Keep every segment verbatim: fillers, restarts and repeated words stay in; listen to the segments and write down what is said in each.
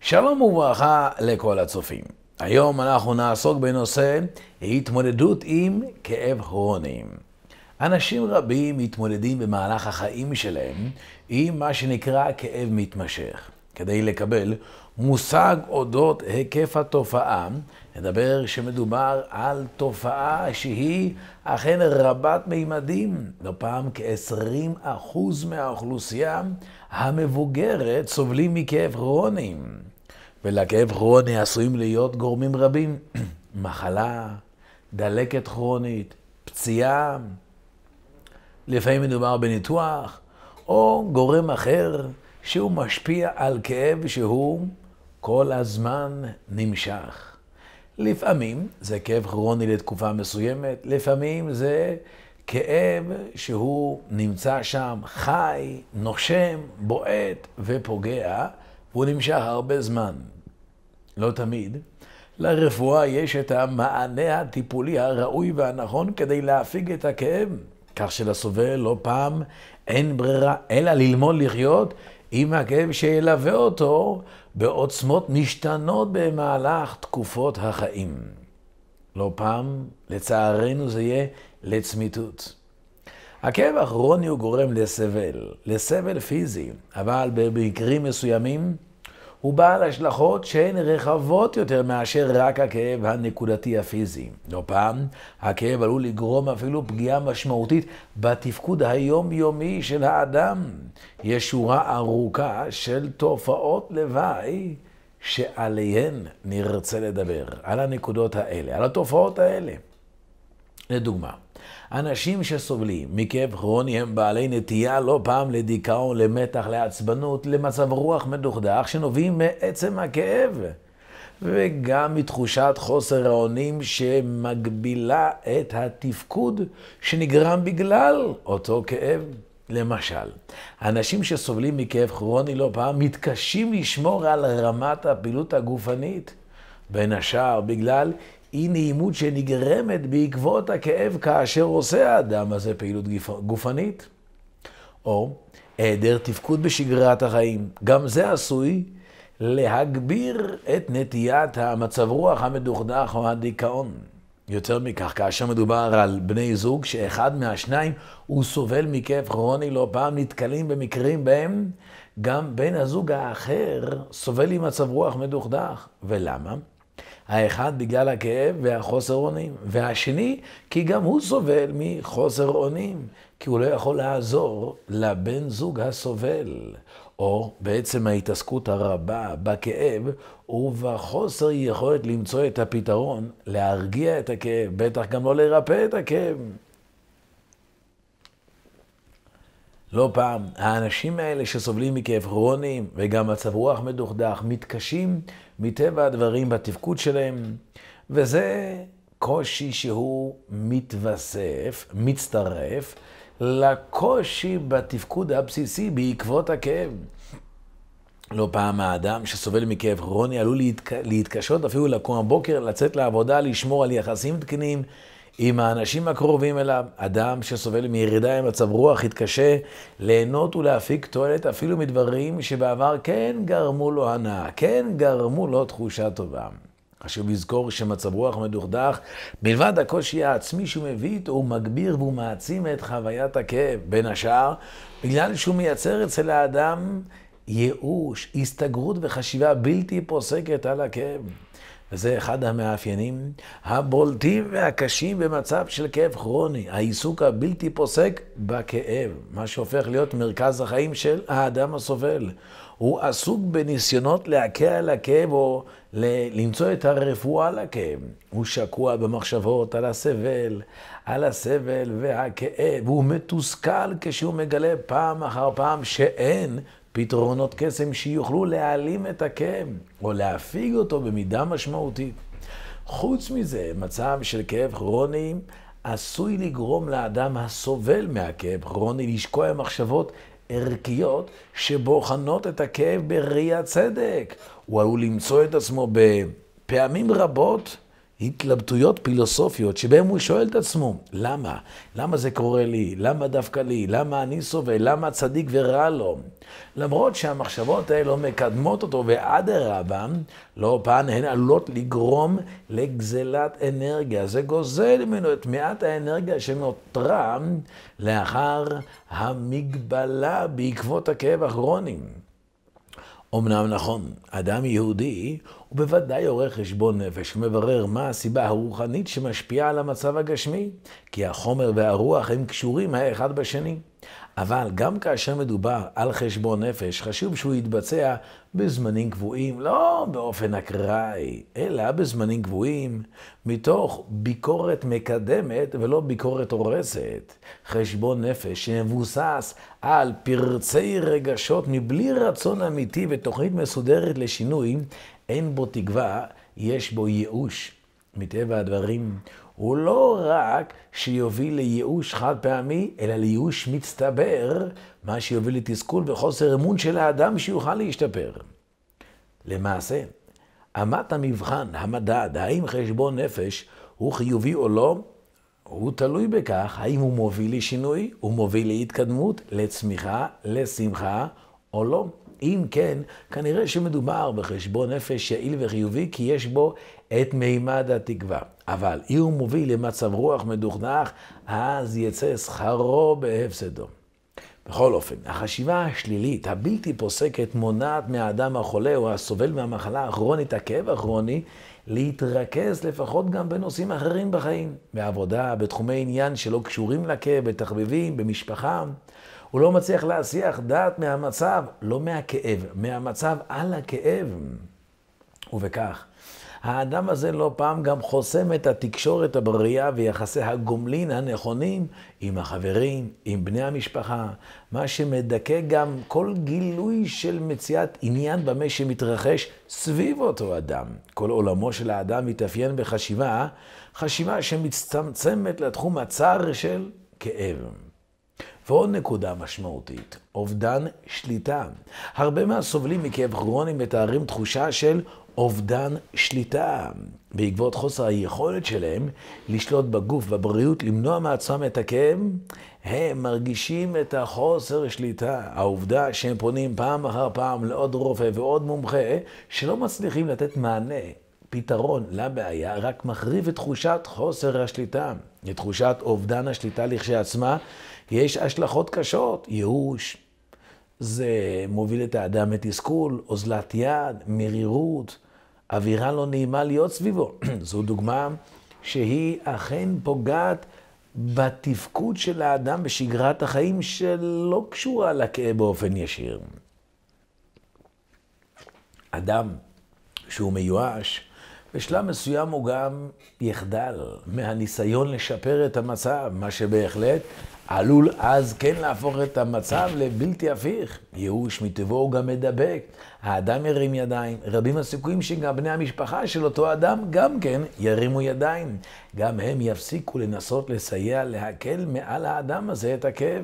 שלום וברכה לכל הצופים. היום אנחנו נעסוק בנושא התמודדות עם כאב כרוני. אנשים רבים מתמודדים במהלך החיים שלהם עם מה שנקרא כאב מתמשך. כדי לקבל מושג אודות היקף התופעה, נדבר שמדובר על תופעה שהיא אכן רבת מימדים. לא פעם כ-עשרים אחוז מהאוכלוסייה המבוגרת סובלים מכאב כרוני. ולכאב כרוני עשויים להיות גורמים רבים. מחלה, דלקת כרונית, פציעה, לפעמים מדובר בניתוח, או גורם אחר שהוא משפיע על כאב שהוא כל הזמן נמשך. לפעמים זה כאב כרוני לתקופה מסוימת, לפעמים זה כאב שהוא נמצא שם חי, נושם, בועט ופוגע, והוא נמשך הרבה זמן. לא תמיד. לרפואה יש את המענה הטיפולי הראוי והנכון כדי להפיג את הכאב, כך שלסובל לא פעם אין ברירה אלא ללמוד לחיות עם הכאב שילווה אותו בעוצמות משתנות במהלך תקופות החיים. לא פעם, לצערנו, זה יהיה לצמיתות. הכאב הכרוני הוא גורם לסבל, לסבל פיזי, אבל במקרים מסוימים הוא בעל השלכות שהן רחבות יותר מאשר רק הכאב הנקודתי הפיזי. לא פעם, הכאב עלול לגרום אפילו פגיעה משמעותית בתפקוד היומיומי של האדם. יש שורה ארוכה של תופעות לוואי שעליהן נרצה לדבר, על הנקודות האלה, על התופעות האלה. לדוגמה, אנשים שסובלים מכאב כרוני הם בעלי נטייה לא פעם לדיכאון, למתח, לעצבנות, למצב רוח מדוכדך שנובעים מעצם הכאב, וגם מתחושת חוסר האונים שמגבילה את התפקוד שנגרם בגלל אותו כאב. למשל, אנשים שסובלים מכאב כרוני לא פעם מתקשים לשמור על רמת הפעילות הגופנית, בין השאר בגלל אי נעימות שנגרמת בעקבות הכאב כאשר עושה האדם הזה פעילות גופנית, או היעדר תפקוד בשגרת החיים. גם זה עשוי להגביר את נטיית המצב רוח המדוכדך או הדיכאון. יותר מכך, כאשר מדובר על בני זוג שאחד מהשניים הוא סובל מכאב כרוני, לא פעם נתקלים במקרים בהם גם בן הזוג האחר סובל עם מצב רוח מדוכדך. ולמה? האחד בגלל הכאב והחוסר אונים, והשני כי גם הוא סובל מחוסר אונים, כי הוא לא יכול לעזור לבן זוג הסובל, או בעצם ההתעסקות הרבה בכאב ובחוסר יכולת למצוא את הפתרון, להרגיע את הכאב, בטח גם לא לרפא את הכאב. לא פעם, האנשים האלה שסובלים מכאב כרוני וגם מצב רוח מדוכדך מתקשים מטבע הדברים בתפקוד שלהם, וזה קושי שהוא מתווסף, מצטרף לקושי בתפקוד הבסיסי בעקבות הכאב. לא פעם האדם שסובל מכאב כרוני עלול להתק... להתקשות אפילו לקום בבוקר, לצאת לעבודה, לשמור על יחסים תקינים עם האנשים הקרובים אליו. אדם שסובל מירידה עם מצב רוח יתקשה ליהנות ולהפיק תועלת אפילו מדברים שבעבר כן גרמו לו הנאה, כן גרמו לו תחושה טובה. חשוב לזכור שמצב רוח מדוכדך, מלבד הקושי העצמי שהוא מביא איתו, הוא מגביר והוא מעצים את חוויית הכאב. בין השאר, בגלל שהוא מייצר אצל האדם ייאוש, הסתגרות וחשיבה בלתי פוסקת על הכאב. וזה אחד המאפיינים הבולטים והקשים במצב של כאב כרוני, העיסוק הבלתי פוסק בכאב, מה שהופך להיות מרכז החיים של האדם הסובל. הוא עסוק בניסיונות להקל על הכאב או למצוא את הרפואה לכאב. הוא שקוע במחשבות על הסבל, על הסבל והכאב. הוא מתוסכל כשהוא מגלה פעם אחר פעם שאין פתרונות קסם שיוכלו להעלים את הכאב או להפיג אותו במידה משמעותית. חוץ מזה, מצב של כאב כרוני עשוי לגרום לאדם הסובל מהכאב כרוני לשקוע עם מחשבות ערכיות שבוחנות את הכאב בראיית צדק. הוא עלול למצוא את עצמו בפעמים רבות התלבטויות פילוסופיות שבהם הוא שואל את עצמו, למה? למה זה קורה לי? למה דווקא לי? למה אני סובל? למה צדיק ורע לו? למרות שהמחשבות האלה לא מקדמות אותו ואדרבה, לא פעם הן עלולות לגרום לגזלת אנרגיה. זה גוזל ממנו את מעט האנרגיה שנותרה לאחר המגבלה בעקבות הכאב הכרוני. אמנם נכון, אדם יהודי הוא בוודאי עורך חשבון נפש ומברר מה הסיבה הרוחנית שמשפיעה על המצב הגשמי, כי החומר והרוח הם קשורים האחד בשני. אבל גם כאשר מדובר על חשבון נפש, חשוב שהוא יתבצע בזמנים קבועים, לא באופן אקראי, אלא בזמנים קבועים, מתוך ביקורת מקדמת ולא ביקורת הורסת. חשבון נפש שמבוסס על פרצי רגשות מבלי רצון אמיתי ותוכנית מסודרת לשינוי, אין בו תקווה, יש בו ייאוש. מטבע הדברים, הוא לא רק שיוביל לייאוש חד פעמי, אלא לייאוש מצטבר, מה שיוביל לתסכול וחוסר אמון של האדם שיוכל להשתפר. למעשה, אמת המבחן, המדד, האם חשבון נפש הוא חיובי או לא, הוא תלוי בכך האם הוא מוביל לשינוי, הוא מוביל להתקדמות, לצמיחה, לשמחה או לא. אם כן, כנראה שמדובר בחשבון נפש יעיל וחיובי, כי יש בו את מימד התקווה. אבל אם הוא מוביל למצב רוח מדוכדך, אז יצא שכרו בהפסדו. בכל אופן, החשיבה השלילית, הבלתי פוסקת, מונעת מהאדם החולה או הסובל מהמחלה הכרונית, הכאב הכרוני, להתרכז לפחות גם בנושאים אחרים בחיים, בעבודה, בתחומי עניין שלא קשורים לכאב, בתחביבים, במשפחה. הוא לא מצליח להסיח דעת מהמצב, לא מהכאב, מהמצב על הכאב. ובכך, האדם הזה לא פעם גם חוסם את התקשורת הבריאה ויחסי הגומלין הנכונים עם החברים, עם בני המשפחה, מה שמדכא גם כל גילוי של מציאת עניין במה שמתרחש סביב אותו אדם. כל עולמו של האדם מתאפיין בחשיבה, חשיבה שמצטמצמת לתחום הצר של כאב. ועוד נקודה משמעותית, אובדן שליטה. הרבה מהסובלים מכאב כרוני מתארים תחושה של אובדן שליטה. בעקבות חוסר היכולת שלהם לשלוט בגוף, בבריאות, למנוע מעצמם את הכאב, הם מרגישים את החוסר שליטה. העובדה שהם פונים פעם אחר פעם לעוד רופא ועוד מומחה, שלא מצליחים לתת מענה, פתרון לבעיה, רק מחריף את תחושת חוסר השליטה. לתחושת אובדן השליטה לכשעצמה, יש השלכות קשות, ייאוש. זה מוביל את האדם לתסכול, אוזלת יד, מרירות, אווירה לא נעימה להיות סביבו. זו דוגמה שהיא אכן פוגעת בתפקוד של האדם בשגרת החיים שלא קשורה לכאב באופן ישיר. אדם שהוא מיואש, בשלב מסוים הוא גם יחדל מהניסיון לשפר את המצב, מה שבהחלט עלול אז כן להפוך את המצב לבלתי הפיך. ייאוש מטבעו הוא גם מדבק. האדם ירים ידיים. רבים הסיכויים שגם בני המשפחה של אותו אדם גם כן ירימו ידיים. גם הם יפסיקו לנסות לסייע להקל מעל האדם הזה את הכאב.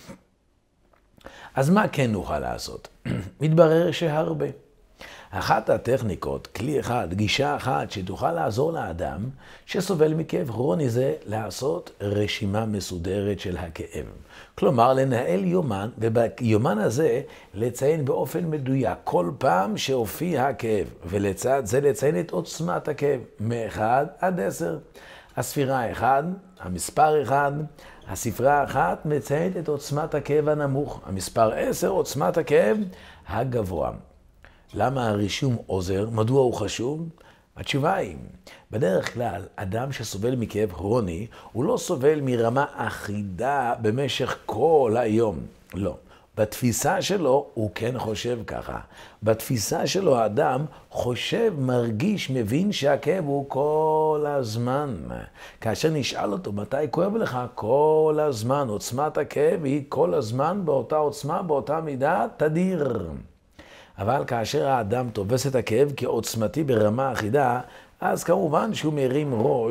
אז מה כן נוכל לעשות? מתברר שהרבה. אחת הטכניקות, כלי אחד, גישה אחת שתוכל לעזור לאדם שסובל מכאב כרוני זה לעשות רשימה מסודרת של הכאב. כלומר, לנהל יומן, וביומן הזה לציין באופן מדויק כל פעם שהופיע הכאב, ולצד זה לציין את עוצמת הכאב, מ-אחד עד עשר. הספירה אחד, המספר אחד, הספרה אחת מציינת את עוצמת הכאב הנמוך, המספר עשר, עוצמת הכאב הגבוה. למה הרישום עוזר? מדוע הוא חשוב? התשובה היא, בדרך כלל, אדם שסובל מכאב כרוני, הוא לא סובל מרמה אחידה במשך כל היום. לא. בתפיסה שלו, הוא כן חושב ככה. בתפיסה שלו, האדם חושב, מרגיש, מבין שהכאב הוא כל הזמן. כאשר נשאל אותו, מתי כואב לך? כל הזמן. עוצמת הכאב היא כל הזמן באותה עוצמה, באותה מידה, תדיר. אבל כאשר האדם תופס את הכאב כעוצמתי ברמה אחידה, אז כמובן שהוא מרים ראש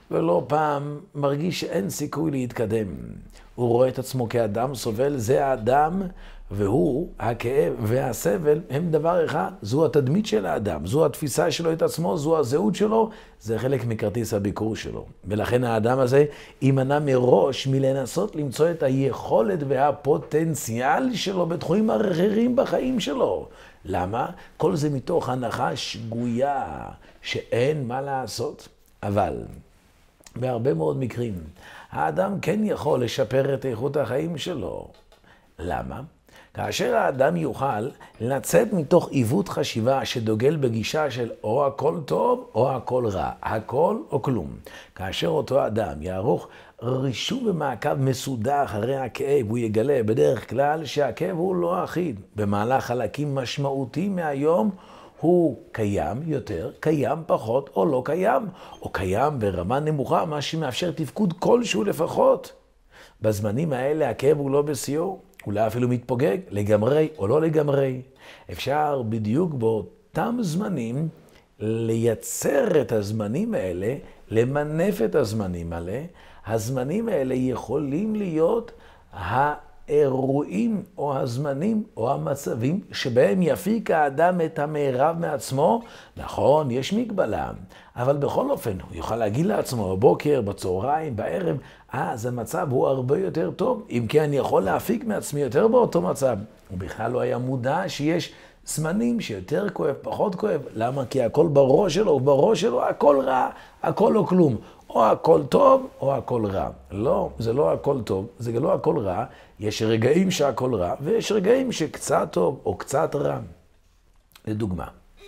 ולא פעם מרגיש שאין סיכוי להתקדם. הוא רואה את עצמו כאדם סובל, זה האדם, והוא, הכאב והסבל, הם דבר אחד. זו התדמית של האדם, זו התפיסה שלו את עצמו, זו הזהות שלו, זה חלק מכרטיס הביקור שלו. ולכן האדם הזה יימנע מראש מלנסות למצוא את היכולת והפוטנציאל שלו בתחומים אחרים בחיים שלו. למה? כל זה מתוך הנחה שגויה, שאין מה לעשות. אבל בהרבה מאוד מקרים, האדם כן יכול לשפר את איכות החיים שלו. למה? כאשר האדם יוכל לצאת מתוך עיוות חשיבה שדוגל בגישה של או הכל טוב או הכל רע, הכל או כלום. כאשר אותו אדם יערוך רישום ומעקב מסודר אחרי הכאב, הוא יגלה בדרך כלל שהכאב הוא לא אחיד. במהלך חלקים משמעותיים מהיום הוא קיים יותר, קיים פחות או לא קיים, או קיים ברמה נמוכה, מה שמאפשר תפקוד כלשהו לפחות. בזמנים האלה הכאב הוא לא בשיאו. אולי אפילו מתפוגג, לגמרי או לא לגמרי. אפשר בדיוק באותם זמנים לייצר את הזמנים האלה, למנף את הזמנים האלה. הזמנים האלה יכולים להיות האירועים או הזמנים או המצבים שבהם יפיק האדם את המערב מעצמו. נכון, יש מגבלה, אבל בכל אופן הוא יוכל להגיד לעצמו בבוקר, בצהריים, בערב, אז המצב הוא הרבה יותר טוב, אם כן אני יכול להפיק מעצמי יותר באותו מצב. הוא בכלל לא היה מודע שיש זמנים שיותר כואב, פחות כואב. למה? כי הכל בראש שלו, ובראש שלו הכל רע, הכל לא כלום. או הכל טוב או הכל רע. לא, זה לא הכל טוב, זה לא הכל רע. יש רגעים שהכל רע, ויש רגעים שקצת טוב או קצת רע. לדוגמה,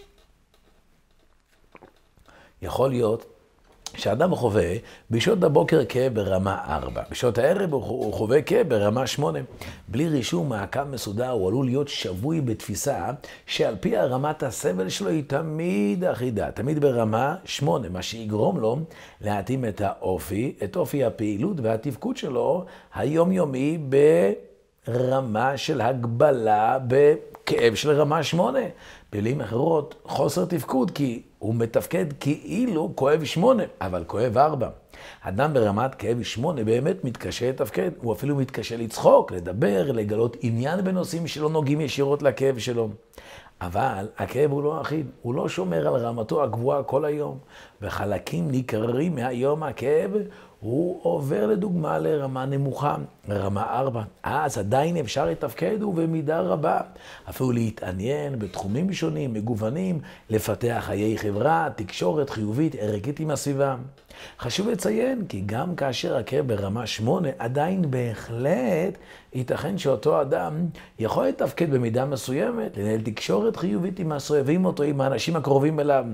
יכול להיות שאדם חווה בשעות הבוקר כאב ברמה ארבע, בשעות הערב הוא חווה כאב ברמה שמונה. בלי רישום מעקב מסודר הוא עלול להיות שבוי בתפיסה שעל פי הרמת הסבל שלו היא תמיד אחידה, תמיד ברמה שמונה, מה שיגרום לו להתאים את האופי, את אופי הפעילות והתפקוד שלו היומיומי ברמה של הגבלה בכאב של רמה שמונה. במילים אחרות, חוסר תפקוד, כי הוא מתפקד כאילו כואב שמונה, אבל כואב ארבע. אדם ברמת כאב שמונה באמת מתקשה לתפקד, הוא אפילו מתקשה לצחוק, לדבר, לגלות עניין בנושאים שלא נוגעים ישירות לכאב שלו. אבל הכאב הוא לא אחיד, הוא לא שומר על רמתו הגבוהה כל היום. וחלקים ניכרים מהיום הכאב, הוא עובר לדוגמה לרמה נמוכה, לרמה ארבע. אז עדיין אפשר לתפקד ובמידה רבה. אפילו להתעניין בתחומים שונים, מגוונים, לפתח חיי חברה, תקשורת חיובית, ערכית עם הסביבה. חשוב לציין כי גם כאשר הכאב ברמה שמונה, עדיין בהחלט ייתכן שאותו אדם יכול לתפקד במידה מסוימת, לנהל תקשורת חיובית עם הסובבים אותו, עם האנשים הקרובים אליו.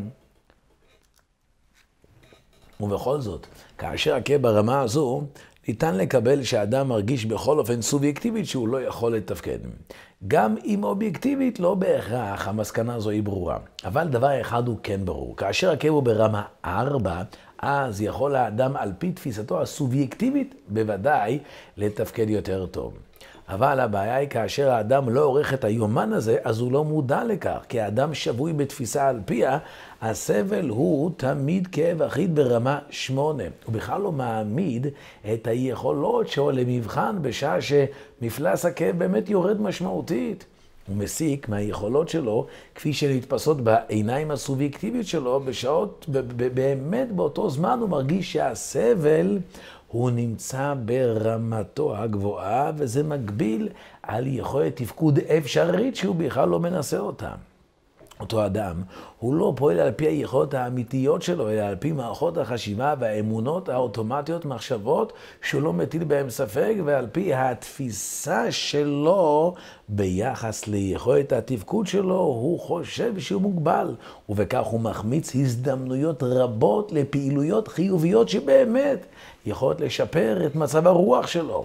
ובכל זאת, כאשר הכאב ברמה הזו, ניתן לקבל שהאדם מרגיש בכל אופן סובייקטיבית שהוא לא יכול לתפקד. גם אם אובייקטיבית לא בהכרח, המסקנה הזו היא ברורה. אבל דבר אחד הוא כן ברור. כאשר הכאב הוא ברמה ארבע, אז יכול האדם על פי תפיסתו הסובייקטיבית בוודאי לתפקד יותר טוב. אבל הבעיה היא כאשר האדם לא עורך את היומן הזה, אז הוא לא מודע לכך. כי האדם שבוי בתפיסה על פיה, הסבל הוא תמיד כאב אחיד ברמה שמונה. הוא בכלל לא מעמיד את היכולות שלו למבחן בשעה שמפלס הכאב באמת יורד משמעותית. הוא מסיק מהיכולות שלו, כפי שנתפסות בעיניים הסובייקטיביות שלו, בשעות, באמת באותו זמן הוא מרגיש שהסבל הוא נמצא ברמתו הגבוהה, וזה מגביל על יכולת תפקוד אפשרית שהוא בכלל לא מנסה אותה. אותו אדם, הוא לא פועל על פי היכולות האמיתיות שלו, אלא על פי מערכות החשיבה והאמונות האוטומטיות, מחשבות שהוא לא מטיל בהם ספק, ועל פי התפיסה שלו ביחס ליכולת התפקוד שלו, הוא חושב שהוא מוגבל, ובכך הוא מחמיץ הזדמנויות רבות לפעילויות חיוביות שבאמת יכולות לשפר את מצב הרוח שלו.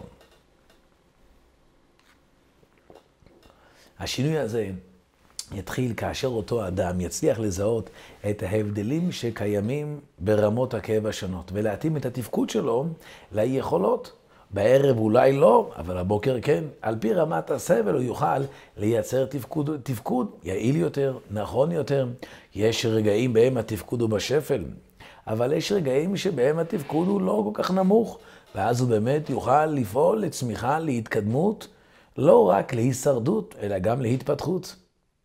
השינוי הזה יתחיל כאשר אותו אדם יצליח לזהות את ההבדלים שקיימים ברמות הכאב השונות, ולהתאים את התפקוד שלו ליכולות. בערב אולי לא, אבל הבוקר כן. על פי רמת הסבל הוא יוכל לייצר תפקוד, תפקוד יעיל יותר, נכון יותר. יש רגעים בהם התפקוד הוא בשפל. אבל יש רגעים שבהם התפקוד הוא לא כל כך נמוך, ואז הוא באמת יוכל לפעול לצמיחה, להתקדמות, לא רק להישרדות, אלא גם להתפתחות.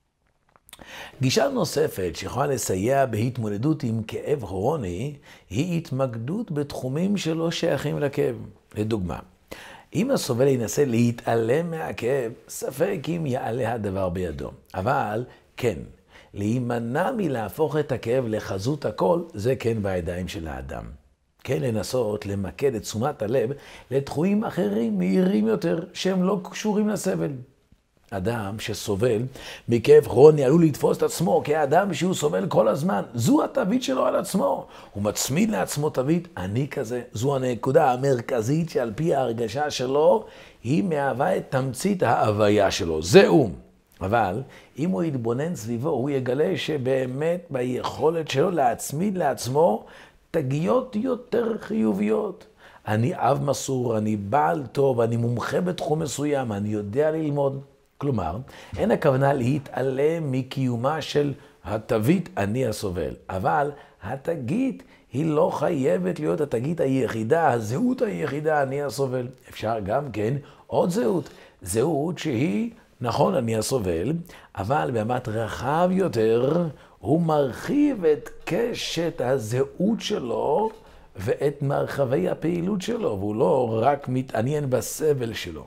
גישה נוספת שיכולה לסייע בהתמודדות עם כאב כרוני, היא התמקדות בתחומים שלא שייכים לכאב. לדוגמה, אם הסובל ינסה להתעלם מהכאב, ספק אם יעלה הדבר בידו. אבל כן, להימנע מלהפוך את הכאב לחזות הכל, זה כן בידיים של האדם. כן לנסות למקד את תשומת הלב לתחומים אחרים מהירים יותר שהם לא קשורים לסבל. אדם שסובל מכאב כרוני עלול לתפוס את עצמו כאדם שהוא סובל כל הזמן. זו התווית שלו על עצמו. הוא מצמיד לעצמו תווית, אני כזה. זו הנקודה המרכזית שעל פי ההרגשה שלו, היא מהווה את תמצית ההוויה שלו. זהו. אבל אם הוא יתבונן סביבו, הוא יגלה שבאמת ביכולת שלו להצמיד לעצמו תגיות יותר חיוביות. אני אב מסור, אני בעל טוב, אני מומחה בתחום מסוים, אני יודע ללמוד. כלומר, אין הכוונה להתעלם מקיומה של התווית אני הסובל, אבל התגית היא לא חייבת להיות התגית היחידה, הזהות היחידה אני הסובל. אפשר גם כן עוד זהות, זהות שהיא, נכון אני הסובל, אבל במבט רחב יותר הוא מרחיב את קשת הזהות שלו ואת מרחבי הפעילות שלו, והוא לא רק מתעניין בסבל שלו.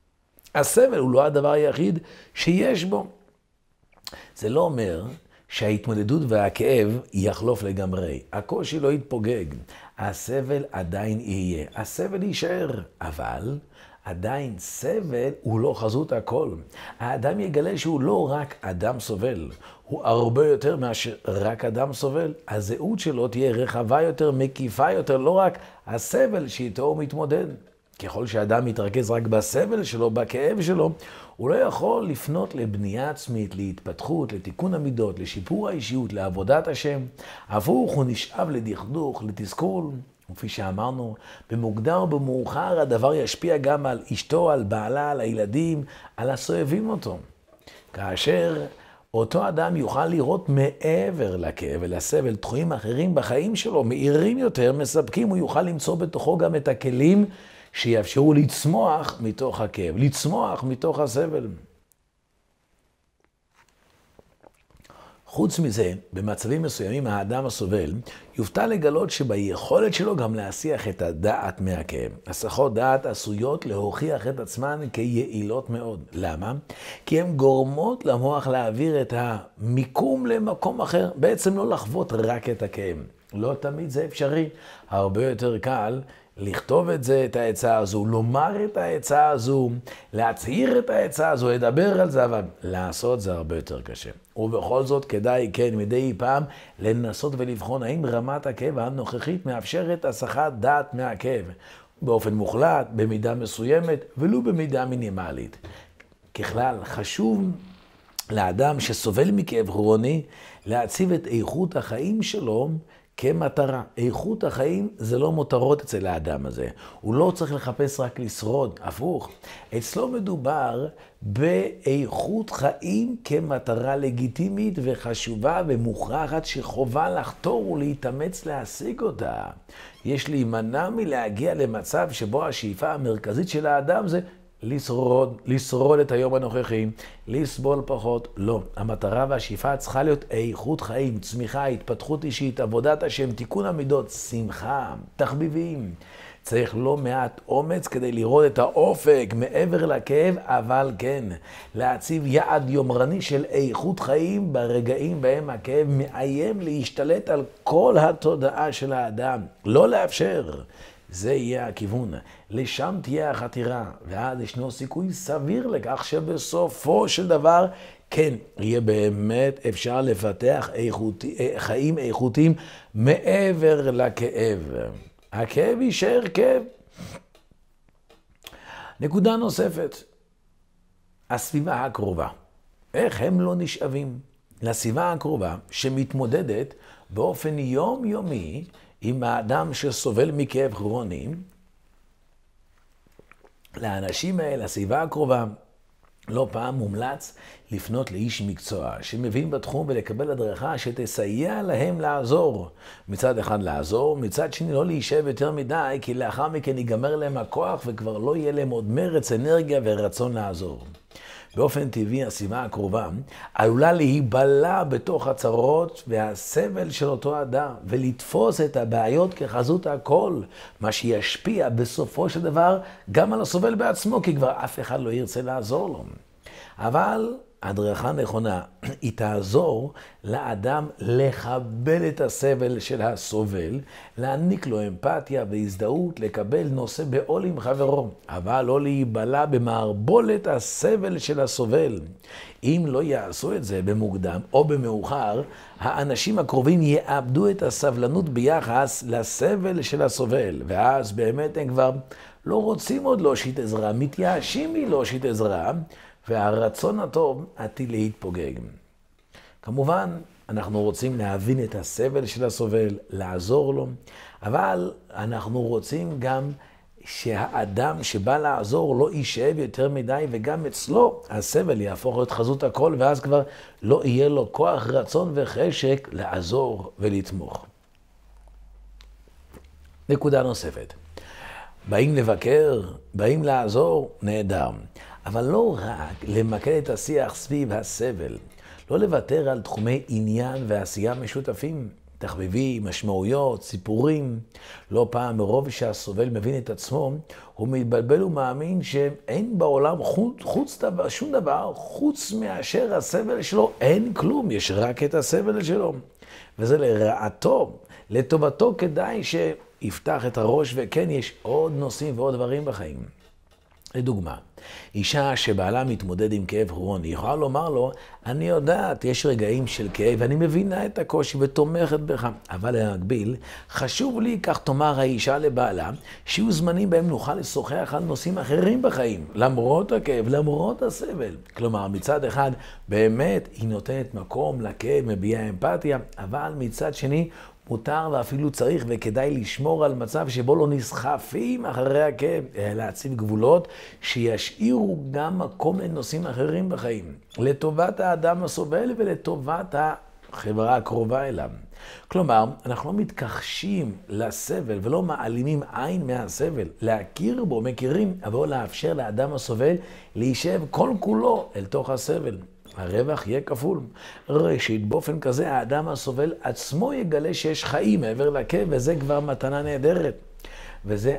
הסבל הוא לא הדבר היחיד שיש בו. זה לא אומר שההתמודדות והכאב יחלוף לגמרי. הקושי לא יתפוגג. הסבל עדיין יהיה. הסבל יישאר. אבל עדיין סבל הוא לא חזות הכל. האדם יגלה שהוא לא רק אדם סובל. הוא הרבה יותר מאשר רק אדם סובל. הזהות שלו תהיה רחבה יותר, מקיפה יותר, לא רק הסבל שאיתו הוא מתמודד. ככל שאדם מתרכז רק בסבל שלו, בכאב שלו, הוא לא יכול לפנות לבנייה עצמית, להתפתחות, לתיקון המידות, לשיפור האישיות, לעבודת השם. הפוך, הוא נשאב לדכדוך, לתסכול. וכפי שאמרנו, במוקדם ובמאוחר הדבר ישפיע גם על אשתו, על בעלה, על הילדים, על הסובבים אותו. כאשר אותו אדם יוכל לראות מעבר לכאב ולסבל תחומים אחרים בחיים שלו, מהירים יותר, מספקים, הוא יוכל למצוא בתוכו גם את הכלים שיאפשרו לצמוח מתוך הכאב, לצמוח מתוך הסבל. חוץ מזה, במצבים מסוימים האדם הסובל יופתע לגלות שביכולת שלו גם להסיח את הדעת מהכאב. הסחות דעת עשויות להוכיח את עצמן כיעילות מאוד. למה? כי הן גורמות למוח להעביר את המיקום למקום אחר, בעצם לא לחוות רק את הכאב. לא תמיד זה אפשרי. הרבה יותר קל לכתוב את זה, את העצה הזו, לומר את העצה הזו, להצהיר את העצה הזו, לדבר על זה, אבל לעשות זה הרבה יותר קשה. ובכל זאת כדאי, כן, מדי פעם לנסות ולבחון האם רמת הכאב הנוכחית מאפשרת הסחת דעת מהכאב, באופן מוחלט, במידה מסוימת, ולו במידה מינימלית. ככלל, חשוב לאדם שסובל מכאב כרוני להציב את איכות החיים שלו כמטרה. איכות החיים זה לא מותרות אצל האדם הזה. הוא לא צריך לחפש רק לשרוד, הפוך. אצלו מדובר באיכות חיים כמטרה לגיטימית וחשובה ומוכרחת שחובה לחתור ולהתאמץ להשיג אותה. יש להימנע מלהגיע למצב שבו השאיפה המרכזית של האדם זה לשרוד, לשרוד את היום הנוכחי, לסבול פחות. לא, המטרה והשאיפה צריכה להיות איכות חיים, צמיחה, התפתחות אישית, עבודת השם, תיקון המידות, שמחה, תחביבים. צריך לא מעט אומץ כדי לראות את האופק מעבר לכאב, אבל כן, להציב יעד יומרני של איכות חיים ברגעים בהם הכאב מאיים להשתלט על כל התודעה של האדם. לא לאפשר. זה יהיה הכיוון. לשם תהיה החתירה, ואז ישנו סיכוי סביר לכך שבסופו של דבר, כן, יהיה באמת אפשר לפתח איכותי, חיים איכותיים מעבר לכאב. הכאב יישאר כאב. נקודה נוספת, הסביבה הקרובה. איך הם לא נשאבים לסביבה הקרובה שמתמודדת באופן יומיומי עם האדם שסובל מכאב כרוני? לאנשים האלה, הסביבה הקרובה, לא פעם מומלץ לפנות לאיש מקצוע שמבין בתחום ולקבל הדרכה שתסייע להם לעזור. מצד אחד לעזור, מצד שני לא להישב יותר מדי, כי לאחר מכן ייגמר להם הכוח וכבר לא יהיה להם עוד מרץ, אנרגיה ורצון לעזור. באופן טבעי הסביבה הקרובה עלולה להיבלע בתוך הצרות והסבל של אותו אדם ולתפוס את הבעיות כחזות הכל, מה שישפיע בסופו של דבר גם על הסובל בעצמו, כי כבר אף אחד לא ירצה לעזור לו. אבל הדרכה נכונה היא תעזור לאדם לכבד את הסבל של הסובל, להעניק לו אמפתיה והזדהות, לקבל נושא בעול עם חברו, אבל לא להיבלע במערבולת הסבל של הסובל. אם לא יעשו את זה במוקדם או במאוחר, האנשים הקרובים יאבדו את הסבלנות ביחס לסבל של הסובל, ואז באמת הם כבר לא רוצים עוד להושיט עזרה, מתייאשים מלהושיט עזרה, והרצון הטוב עתיד להתפוגג. כמובן, אנחנו רוצים להבין את הסבל של הסובל, לעזור לו, אבל אנחנו רוצים גם שהאדם שבא לעזור לא יישאב יותר מדי, וגם אצלו הסבל יהפוך להיות חזות הכל, ואז כבר לא יהיה לו כוח, רצון וחשק לעזור ולתמוך. נקודה נוספת. באים לבקר, באים לעזור, נהדר. אבל לא רק למקד את השיח סביב הסבל, לא לוותר על תחומי עניין ועשייה משותפים, תחביבים, משמעויות, סיפורים. לא פעם מרוב שהסובל מבין את עצמו, הוא מתבלבל ומאמין שאין בעולם חוץ, חוץ דבר, שום דבר חוץ מאשר הסבל שלו, אין כלום, יש רק את הסבל שלו. וזה לרעתו, לטובתו כדאי שיפתח את הראש, וכן יש עוד נושאים ועוד דברים בחיים. לדוגמה, אישה שבעלה מתמודד עם כאב כרוני, יכולה לומר לו, אני יודעת, יש רגעים של כאב, ואני מבינה את הקושי ותומכת בך. אבל להגביל, חשוב לי, כך תאמר האישה לבעלה, שיהיו זמנים בהם נוכל לשוחח על נושאים אחרים בחיים, למרות הכאב, למרות הסבל. כלומר, מצד אחד, באמת היא נותנת מקום לכאב, מביעה אמפתיה, אבל מצד שני, מותר ואפילו צריך וכדאי לשמור על מצב שבו לא נסחפים אחרי הכאב, להציב גבולות שישאירו גם מקום לנושאים אחרים בחיים, לטובת האדם הסובל ולטובת החברה הקרובה אליו. כלומר, אנחנו לא מתכחשים לסבל ולא מעלימים עין מהסבל, להכיר בו, מכירים, אבל לאפשר לאדם הסובל להישב כל כולו אל תוך הסבל. הרווח יהיה כפול. ראשית, באופן כזה האדם הסובל עצמו יגלה שיש חיים מעבר לכאב, וזה כבר מתנה נהדרת. וזה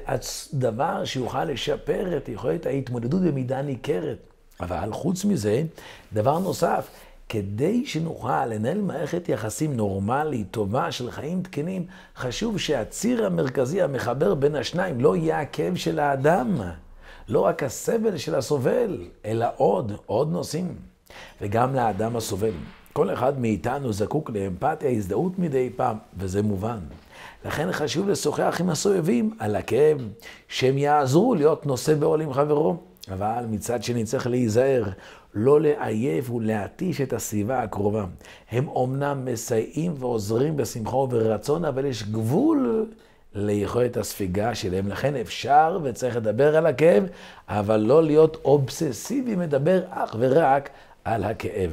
דבר שיוכל לשפר את יכולת ההתמודדות במידה ניכרת. אבל חוץ מזה, דבר נוסף, כדי שנוכל לנהל מערכת יחסים נורמלית, טובה של חיים תקנים, חשוב שהציר המרכזי המחבר בין השניים לא יהיה הכאב של האדם, לא רק הסבל של הסובל, אלא עוד, עוד נושאים. וגם לאדם הסובל. כל אחד מאיתנו זקוק לאמפתיה, הזדהות מדי פעם, וזה מובן. לכן חשוב לשוחח עם הסובבים על הכאב, שהם יעזרו להיות נושא בעול עם חברו. אבל מצד שני צריך להיזהר, לא לעייף ולהתיש את הסביבה הקרובה. הם אומנם מסייעים ועוזרים בשמחה וברצון, אבל יש גבול ליכולת הספיגה שלהם. לכן אפשר וצריך לדבר על הכאב, אבל לא להיות אובססיבי, מדבר אך ורק על הכאב.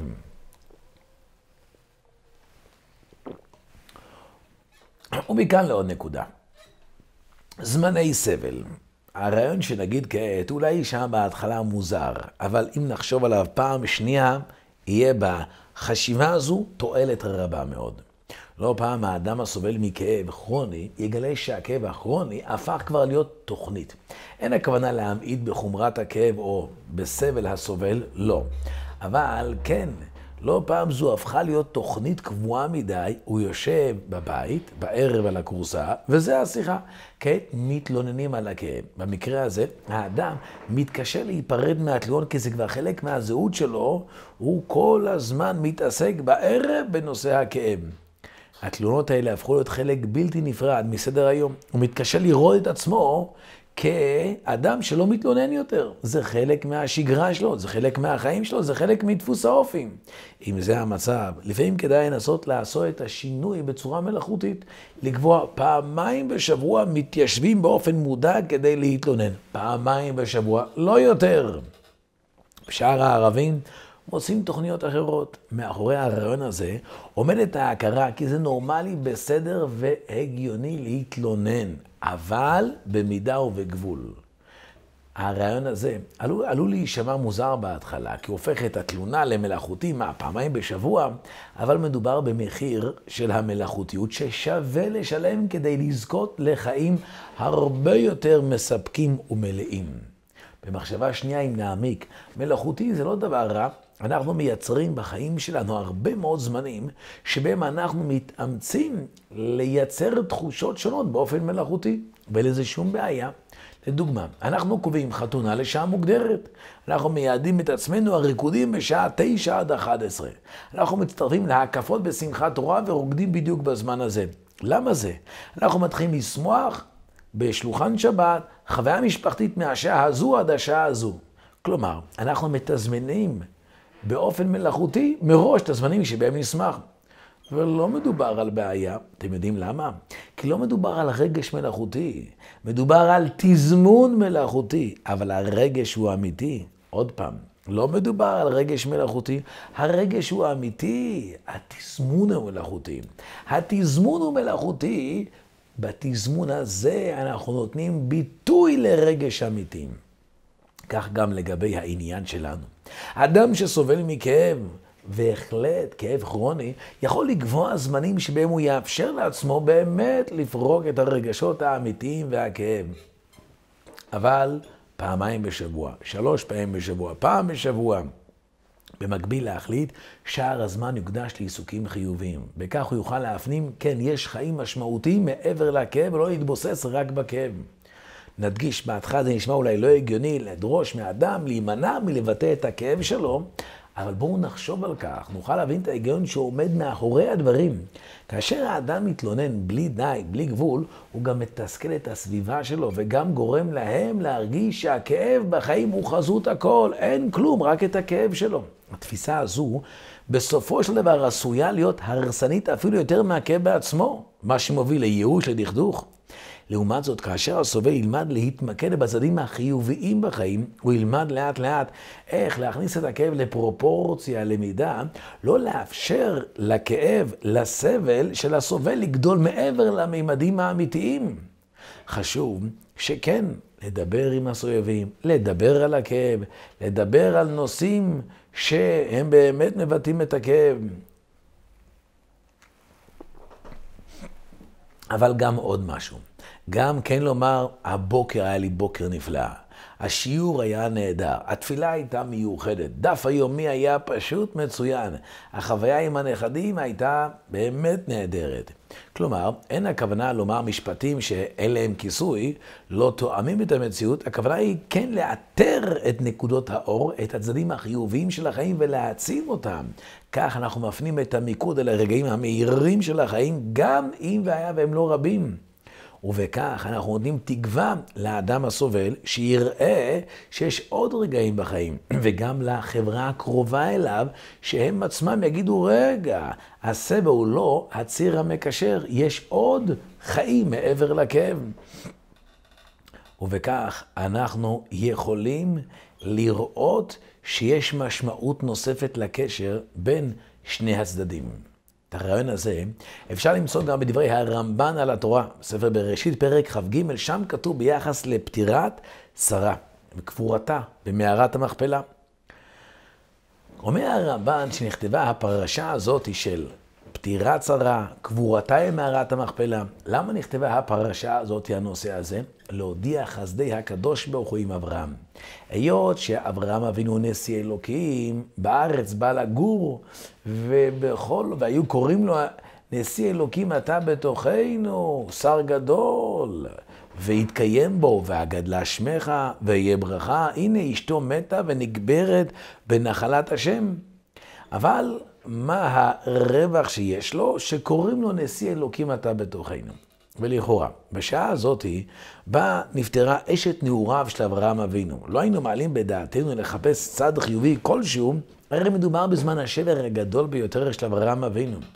ומכאן לעוד נקודה. זמני סבל. הרעיון שנגיד כעת אולי שם בהתחלה מוזר, אבל אם נחשוב עליו פעם שנייה, יהיה בחשיבה הזו תועלת רבה מאוד. לא פעם האדם הסובל מכאב כרוני יגלה שהכאב הכרוני הפך כבר להיות תוכנית. אין הכוונה להמעיט בחומרת הכאב או בסבל הסובל, לא. אבל כן, לא פעם זו הפכה להיות תוכנית קבועה מדי, הוא יושב בבית, בערב על הכורסה, וזה השיחה. כעת מתלוננים על הכאב. במקרה הזה, האדם מתקשה להיפרד מהתלון, כי זה כבר חלק מהזהות שלו, הוא כל הזמן מתעסק בערב בנושא הכאב. התלונות האלה הפכו להיות חלק בלתי נפרד מסדר היום. הוא מתקשה לראות את עצמו כאדם שלא מתלונן יותר. זה חלק מהשגרה שלו, זה חלק מהחיים שלו, זה חלק מדפוס האופים. אם זה המצב, לפעמים כדאי לנסות לעשות את השינוי בצורה מלאכותית, לקבוע פעמיים בשבוע מתיישבים באופן מודע כדי להתלונן. פעמיים בשבוע, לא יותר. בשאר הערבים מוצאים תוכניות אחרות. מאחורי הרעיון הזה עומדת ההכרה כי זה נורמלי, בסדר והגיוני להתלונן, אבל במידה ובגבול. הרעיון הזה עלול, עלול להישמע מוזר בהתחלה, כי הופך את התלונה למלאכותי מה פעמיים בשבוע, אבל מדובר במחיר של המלאכותיות ששווה לשלם כדי לזכות לחיים הרבה יותר מספקים ומלאים. במחשבה שנייה, אם נעמיק, מלאכותי זה לא דבר רע. אנחנו מייצרים בחיים שלנו הרבה מאוד זמנים שבהם אנחנו מתאמצים לייצר תחושות שונות באופן מלאכותי, ולזה שום בעיה. לדוגמה, אנחנו קובעים חתונה לשעה מוגדרת. אנחנו מייעדים את עצמנו הריקודים בשעה תשע עד אחת עשרה. אנחנו מצטרפים להקפות בשמחת תורה ורוקדים בדיוק בזמן הזה. למה זה? אנחנו מתחילים לשמוח בשלוחן שבת, חוויה משפחתית מהשעה הזו עד השעה הזו. כלומר, אנחנו מתזמנים באופן מלאכותי מראש את הזמנים שבהם נשמח. ולא מדובר על בעיה. אתם יודעים למה? כי לא מדובר על רגש מלאכותי. מדובר על תזמון מלאכותי. אבל הרגש הוא אמיתי. עוד פעם, לא מדובר על רגש מלאכותי. הרגש הוא אמיתי. התזמון הוא מלאכותי. התזמון הוא מלאכותי. בתזמון הזה אנחנו נותנים ביטוי לרגש אמיתי. כך גם לגבי העניין שלנו. אדם שסובל מכאב, והחלט כאב כרוני, יכול לקבוע זמנים שבהם הוא יאפשר לעצמו באמת לפרוק את הרגשות האמיתיים והכאב. אבל פעמיים בשבוע, שלוש פעמים בשבוע, פעם בשבוע. במקביל להחליט, שער הזמן יוקדש לעיסוקים חיוביים. בכך הוא יוכל להפנים, כן, יש חיים משמעותיים מעבר לכאב, ולא להתבוסס רק בכאב. נדגיש, בהתחלה זה נשמע אולי לא הגיוני לדרוש מאדם להימנע מלבטא את הכאב שלו, אבל בואו נחשוב על כך, נוכל להבין את ההיגיון שעומד מאחורי הדברים. כאשר האדם מתלונן בלי די, בלי גבול, הוא גם מתסכל את הסביבה שלו, וגם גורם להם להרגיש שהכאב בחיים הוא חזות הכל, אין כלום, רק את הכאב שלו. התפיסה הזו, בסופו של דבר עשויה להיות הרסנית אפילו יותר מהכאב בעצמו, מה שמוביל לייאוש, לדכדוך. לעומת זאת, כאשר הסובל ילמד להתמקד בצדדים החיוביים בחיים, הוא ילמד לאט לאט איך להכניס את הכאב לפרופורציה, למידה, לא לאפשר לכאב, לסבל של הסובל לגדול מעבר לממדים האמיתיים. חשוב שכן, לדבר עם הסובבים, לדבר על הכאב, לדבר על נושאים שהם באמת מבטאים את הכאב. אבל גם עוד משהו. גם כן לומר, הבוקר היה לי בוקר נפלא. השיעור היה נהדר. התפילה הייתה מיוחדת. דף היומי היה פשוט מצוין. החוויה עם הנכדים הייתה באמת נהדרת. כלומר, אין הכוונה לומר משפטים שאין להם כיסוי, לא תואמים את המציאות. הכוונה היא כן לאתר את נקודות האור, את הצדדים החיוביים של החיים ולהעצים אותם. כך אנחנו מפנים את המיקוד על הרגעים המהירים של החיים, גם אם והיה והם לא רבים. ובכך אנחנו נותנים תקווה לאדם הסובל שיראה שיש עוד רגעים בחיים, וגם לחברה הקרובה אליו, שהם עצמם יגידו, רגע, הסבל הוא לא הציר המקשר, יש עוד חיים מעבר לכאב. ובכך אנחנו יכולים לראות שיש משמעות נוספת לקשר בין שני הצדדים. את הרעיון הזה אפשר למצוא גם בדברי הרמב"ן על התורה, בספר בראשית פרק כ"ג, שם כתוב ביחס לפטירת שרה וקבורתה במערת המכפלה. אומר הרמב"ן שנכתבה הפרשה הזאת של פטירת שרה, קבורתה במערת המכפלה. למה נכתבה הפרשה הזאת, הנושא הזה? להודיע חסדי הקדוש ברוך הוא עם אברהם. היות שאברהם אבינו נשיא אלוקים, בארץ בא לגור, ובכל, והיו קוראים לו נשיא אלוקים אתה בתוכנו, שר גדול, והתקיים בו, והגדלה שמך, ויהיה ברכה. הנה אשתו מתה ונקברת בנחלת השם. אבל מה הרווח שיש לו? שקוראים לו נשיא אלוקים אתה בתוכנו. ולכאורה, בשעה הזאת בה נפטרה אשת נעוריו של אברהם אבינו. לא היינו מעלים בדעתנו לחפש צד חיובי כלשהו, הרי מדובר בזמן השבר הגדול ביותר של אברהם אבינו.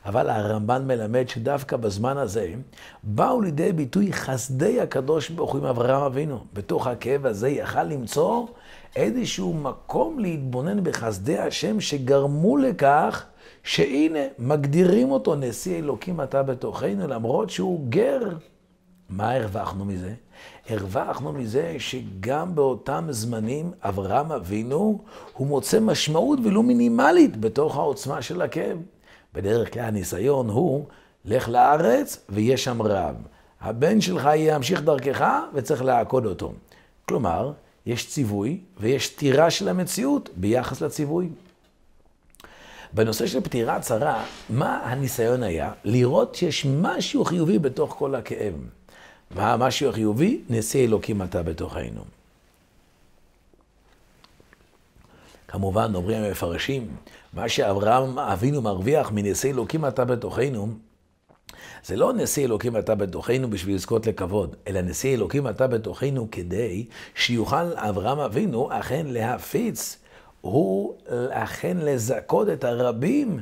אבל הרמב"ן מלמד שדווקא בזמן הזה באו לידי ביטוי חסדי הקדוש ברוך הוא עם אברהם אבינו. בתוך הכאב הזה יכל למצוא איזשהו מקום להתבונן בחסדי השם שגרמו לכך שהנה מגדירים אותו נשיא אלוקים אתה בתוכנו למרות שהוא גר. מה הרווחנו מזה? הרווחנו מזה שגם באותם זמנים אברהם אבינו הוא מוצא משמעות ולא מינימלית בתוך העוצמה של הכאב. בדרך כלל הניסיון הוא לך לארץ ויש שם רב. הבן שלך ימשיך דרכך וצריך לעקוד אותו. כלומר, יש ציווי ויש תירה של המציאות ביחס לציווי. בנושא של פטירה צרה, מה הניסיון היה? לראות שיש משהו חיובי בתוך כל הכאב. מה המשהו החיובי? נשיא אלוקים אתה בתוכנו. כמובן, אומרים המפרשים, מה שאברהם אבינו מרוויח מנשיא אלוקים אתה בתוכנו, זה לא נשיא אלוקים אתה בתוכנו בשביל לזכות לכבוד, אלא נשיא אלוקים אתה בתוכנו כדי שיוכל אברהם אבינו אכן להפיץ, הוא אכן לזכות את הרבים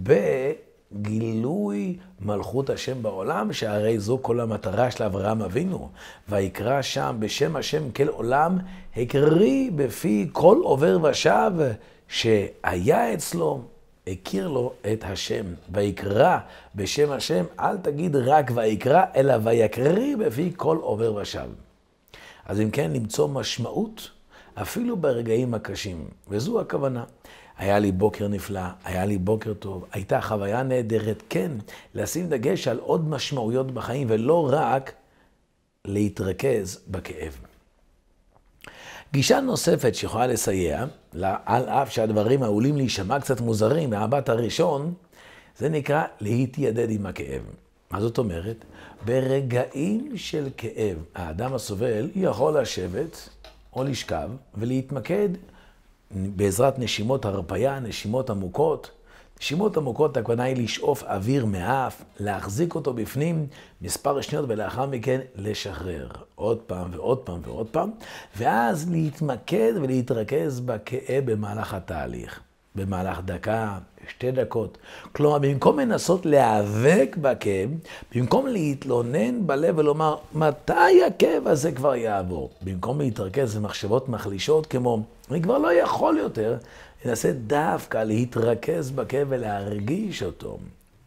בגילוי מלכות השם בעולם, שהרי זו כל המטרה של אברהם אבינו. ויקרא שם בשם השם כל עולם, הקריא בפי כל עובר ושב, שהיה אצלו, הכיר לו את השם. ויקרא בשם השם, אל תגיד רק ויקרא, אלא ויקריא בפי כל עובר ושב. אז אם כן, למצוא משמעות, אפילו ברגעים הקשים, וזו הכוונה. היה לי בוקר נפלא, היה לי בוקר טוב, הייתה חוויה נהדרת, כן, לשים דגש על עוד משמעויות בחיים, ולא רק להתרכז בכאב. גישה נוספת שיכולה לסייע, על אף שהדברים העולים להישמע קצת מוזרים מהבט הראשון, זה נקרא להתיידד עם הכאב. מה זאת אומרת? ברגעים של כאב, האדם הסובל יכול לשבת או לשכב ולהתמקד בעזרת נשימות הרפיה, נשימות עמוקות. נשימות עמוקות, הכוונה היא לשאוף אוויר מאף, להחזיק אותו בפנים מספר שניות ולאחר מכן לשחרר. עוד פעם ועוד פעם ועוד פעם, ואז להתמקד ולהתרכז בכאב במהלך התהליך. במהלך דקה, שתי דקות. כלומר, במקום לנסות להיאבק בכאב, במקום להתלונן בלב ולומר, מתי הכאב הזה כבר יעבור? במקום להתרכז במחשבות מחלישות כמו, אני כבר לא יכול יותר, ננסה דווקא להתרכז בכאב ולהרגיש אותו.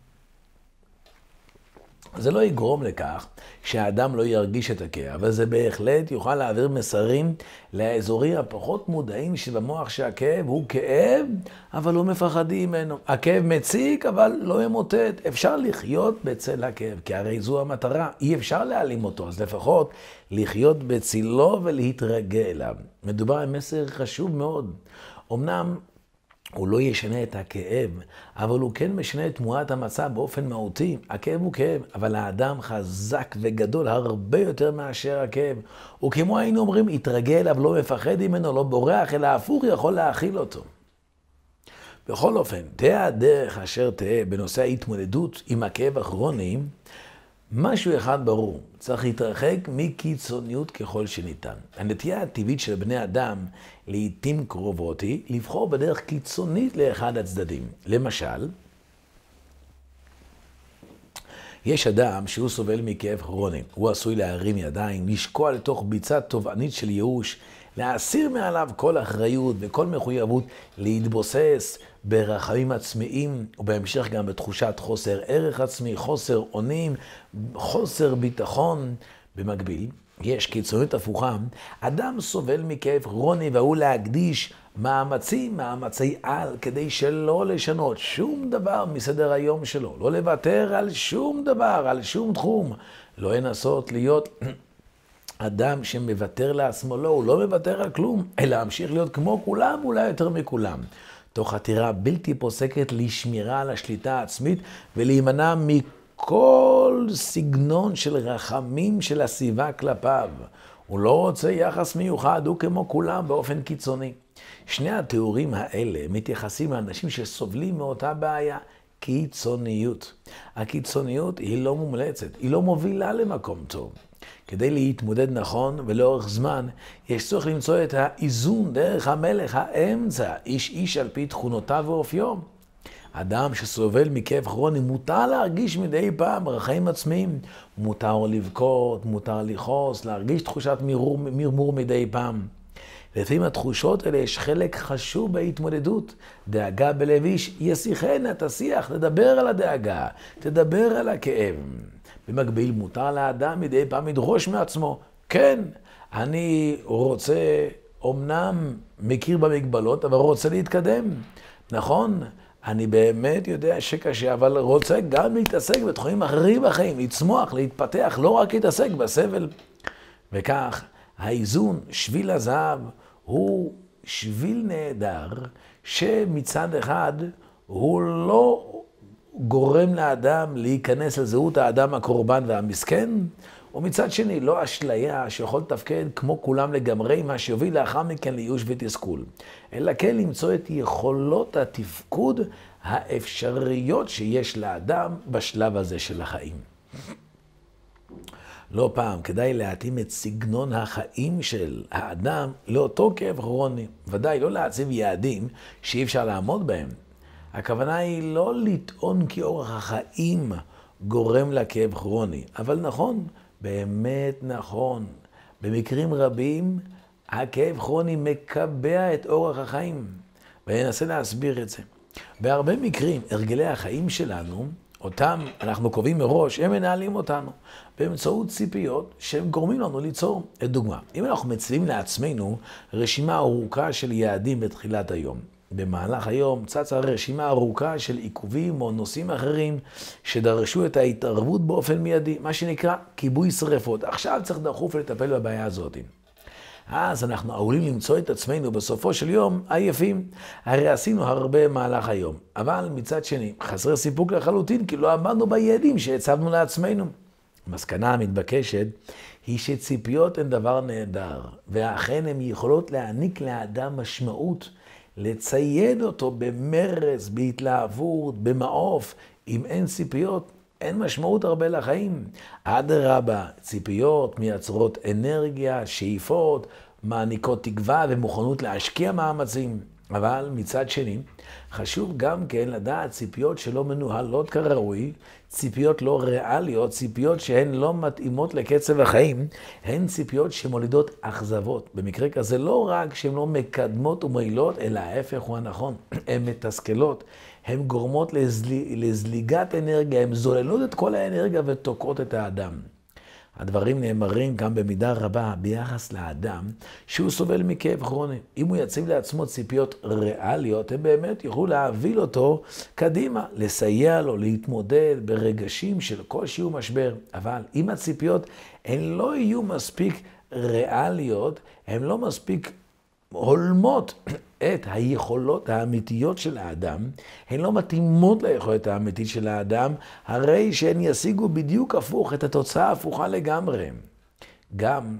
זה לא יגרום לכך שהאדם לא ירגיש את הכאב, אבל זה בהחלט יוכל להעביר מסרים לאזורים הפחות מודעים שבמוח שהכאב הוא כאב, אבל לא מפחדים ממנו. הכאב מציק, אבל לא ימוטט. אפשר לחיות בצל הכאב, כי הרי זו המטרה. אי אפשר להעלים אותו, אז לפחות לחיות בצילו ולהתרגל אליו. מדובר על מסר חשוב מאוד. אמנם הוא לא ישנה את הכאב, אבל הוא כן משנה את תמונת המצב באופן מהותי. הכאב הוא כאב, אבל האדם חזק וגדול הרבה יותר מאשר הכאב. וכמו היינו אומרים, יתרגל אליו, לא מפחד ממנו, לא בורח, אלא הפוך יכול להכיל אותו. בכל אופן, תהיה הדרך אשר תהיה בנושא ההתמודדות עם הכאב הכרוני, משהו אחד ברור, צריך להתרחק מקיצוניות ככל שניתן. הנטייה הטבעית של בני אדם לעתים קרובות היא לבחור בדרך קיצונית לאחד הצדדים. למשל, יש אדם שהוא סובל מכאב כרוני, הוא עשוי להרים ידיים, לשקוע לתוך ביצה תובענית של ייאוש, להסיר מעליו כל אחריות וכל מחויבות, להתבוסס ברחמים עצמיים, ובהמשך גם בתחושת חוסר ערך עצמי, חוסר אונים, חוסר ביטחון. במקביל, יש קיצוניות הפוכה, אדם סובל מכאב כרוני והוא להקדיש מאמצים, מאמצי על, כדי שלא לשנות שום דבר מסדר היום שלו, לא לוותר על שום דבר, על שום תחום, לא לנסות להיות אדם שמוותר לעצמו, לא, הוא לא מוותר על כלום, אלא המשיך להיות כמו כולם, אולי יותר מכולם. תוך חתירה בלתי פוסקת לשמירה על השליטה העצמית ולהימנע מכל סגנון של רחמים של הסביבה כלפיו. הוא לא רוצה יחס מיוחד, הוא כמו כולם באופן קיצוני. שני התיאורים האלה מתייחסים לאנשים שסובלים מאותה בעיה, קיצוניות. הקיצוניות היא לא מומלצת, היא לא מובילה למקום טוב. כדי להתמודד נכון ולאורך זמן, יש צורך למצוא את האיזון דרך המלך, האמצע, איש איש על פי תכונותיו ואופיו. אדם שסובל מכאב כרוני, מותר להרגיש מדי פעם רחמים עצמיים. מותר לבכות, מותר לכעוס, להרגיש תחושת מרמור, מרמור מדי פעם. לפעמים התחושות האלה יש חלק חשוב בהתמודדות. דאגה בלב איש ישיחנה, תשיח, תדבר על הדאגה, תדבר על הכאב. במקביל מותר לאדם מדי פעם לדרוש מעצמו, כן, אני רוצה, אומנם מכיר במגבלות, אבל רוצה להתקדם. נכון, אני באמת יודע שקשה, אבל רוצה גם להתעסק בתחומים אחרים בחיים, לצמוח, להתפתח, לא רק להתעסק בסבל. וכך, האיזון, שביל הזהב, הוא שביל נהדר, שמצד אחד הוא לא גורם לאדם להיכנס לזהות האדם הקורבן והמסכן, ומצד שני לא אשליה שיכול לתפקד כמו כולם לגמרי, מה שיוביל לאחר מכן לייאוש ותסכול, אלא כן למצוא את יכולות התפקוד האפשריות שיש לאדם בשלב הזה של החיים. לא פעם כדאי להתאים את סגנון החיים של האדם לאותו כאב כרוני. ודאי לא להציב יעדים שאי אפשר לעמוד בהם. הכוונה היא לא לטעון כי אורח החיים גורם לכאב כרוני. אבל נכון, באמת נכון. במקרים רבים הכאב כרוני מקבע את אורח החיים. ואני אנסה להסביר את זה. בהרבה מקרים הרגלי החיים שלנו, אותם אנחנו קובעים מראש, הם מנהלים אותנו באמצעות ציפיות שהם גורמים לנו ליצור. לדוגמה, אם אנחנו מציבים לעצמנו רשימה ארוכה של יעדים בתחילת היום, במהלך היום צצה רשימה ארוכה של עיכובים או נושאים אחרים שדרשו את ההתערבות באופן מיידי, מה שנקרא כיבוי שריפות. עכשיו צריך דחוף לטפל בבעיה הזאת. אז אנחנו עלולים למצוא את עצמנו בסופו של יום עייפים. הרי עשינו הרבה מהלך היום, אבל מצד שני חסר סיפוק לחלוטין, כי לא עמדנו ביעדים שהצבנו לעצמנו. המסקנה המתבקשת היא שציפיות הן דבר נהדר, ואכן הן יכולות להעניק לאדם משמעות, לצייד אותו במרץ, בהתלהבות, במעוף. אם אין ציפיות, אין משמעות הרבה לחיים. אדרבה, ציפיות מייצרות אנרגיה, שאיפות, מעניקות תקווה ומוכנות להשקיע מאמצים. אבל מצד שני, חשוב גם כן לדעת ציפיות שלא מנוהלות כראוי, ציפיות לא ריאליות, ציפיות שהן לא מתאימות לקצב החיים, הן ציפיות שמולידות אכזבות. במקרה כזה לא רק שהן לא מקדמות ומועילות, אלא ההפך הוא הנכון, הן מתסכלות. הן גורמות לזל... לזליגת אנרגיה, הן זוללות את כל האנרגיה ותוקעות את האדם. הדברים נאמרים גם במידה רבה ביחס לאדם שהוא סובל מכאב כרוני. אם הוא יציב לעצמו ציפיות ריאליות, הם באמת יוכלו להוביל אותו קדימה, לסייע לו, להתמודד ברגשים של קושי ומשבר. אבל אם הציפיות הן לא יהיו מספיק ריאליות, הן לא מספיק הולמות את היכולות האמיתיות של האדם, הן לא מתאימות ליכולת האמיתית של האדם, הרי שהן ישיגו בדיוק הפוך, את התוצאה הפוכה לגמרי. גם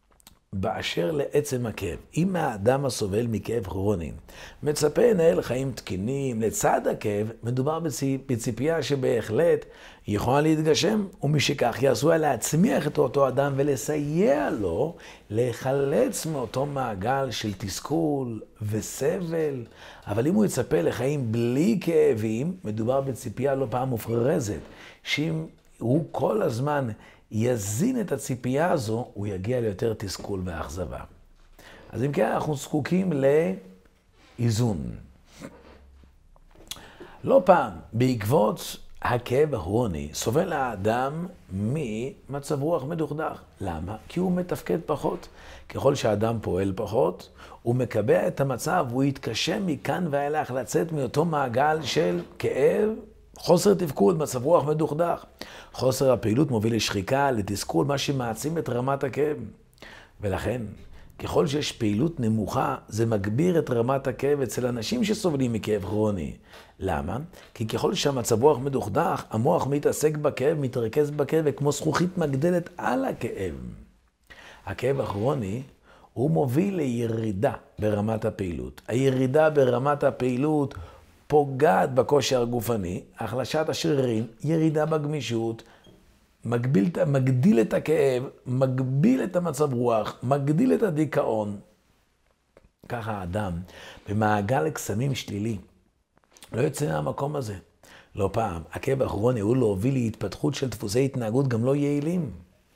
באשר לעצם הכאב, אם האדם הסובל מכאב כרוני מצפה לנהל חיים תקינים, לצד הכאב מדובר בציפייה שבהחלט יכולה להתגשם, ומשכך יעשו להצמיח את אותו אדם ולסייע לו להיחלץ מאותו מעגל של תסכול וסבל. אבל אם הוא יצפה לחיים בלי כאבים, מדובר בציפייה לא פעם מופרזת, שאם הוא כל הזמן יזין את הציפייה הזו, הוא יגיע ליותר תסכול ואכזבה. אז אם כן, אנחנו זקוקים לאיזון. לא פעם, בעקבות הכאב הכרוני, סובל האדם ממצב רוח מדוכדך. למה? כי הוא מתפקד פחות. ככל שהאדם פועל פחות, הוא מקבע את המצב, הוא יתקשה מכאן ואילך לצאת מאותו מעגל של כאב, חוסר תפקוד, מצב רוח מדוכדך. חוסר הפעילות מוביל לשחיקה, לתסכול, מה שמעצים את רמת הכאב. ולכן, ככל שיש פעילות נמוכה, זה מגביר את רמת הכאב אצל אנשים שסובלים מכאב כרוני. למה? כי ככל שהמצב רוח מדוכדך, המוח מתעסק בכאב, מתרכז בכאב, וכמו זכוכית מגדלת על הכאב. הכאב הכרוני הוא מוביל לירידה ברמת הפעילות. הירידה ברמת הפעילות פוגעת בכושר הגופני, החלשת השרירים, ירידה בגמישות, מגביל, מגדיל את הכאב, מגביל את המצב רוח, מגדיל את הדיכאון. ככה האדם במעגל קסמים שלילי. לא יוצא מהמקום הזה. לא פעם, הכאב הכרוני הוא להוביל להתפתחות של דפוסי התנהגות גם לא יעילים.